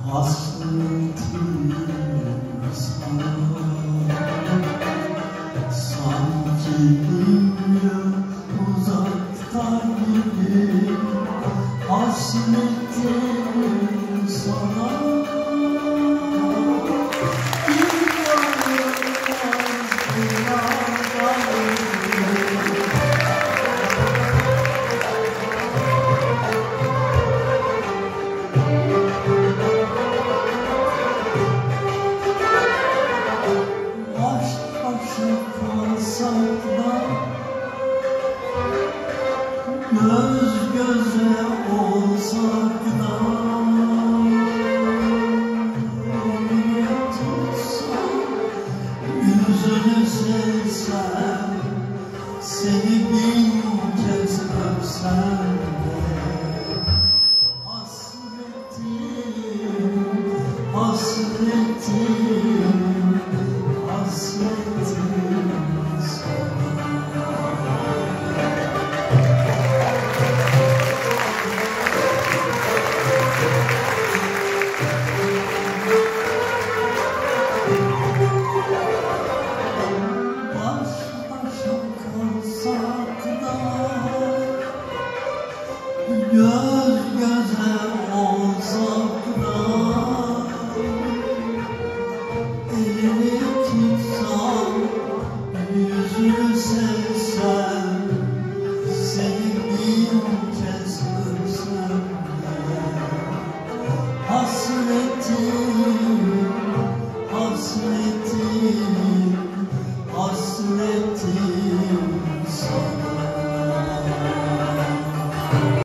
Hasretim sana, sanki dünya uzakta gibi. Hasretim sana, göz göze olsak da elini tutsam, yüzünü sevsem, seni bin kez öpsem de hasretim, hasretim, hasretim.